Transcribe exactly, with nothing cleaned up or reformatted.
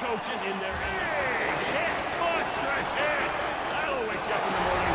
coaches in their big hit, monstrous hit. That'll wake you up in the morning.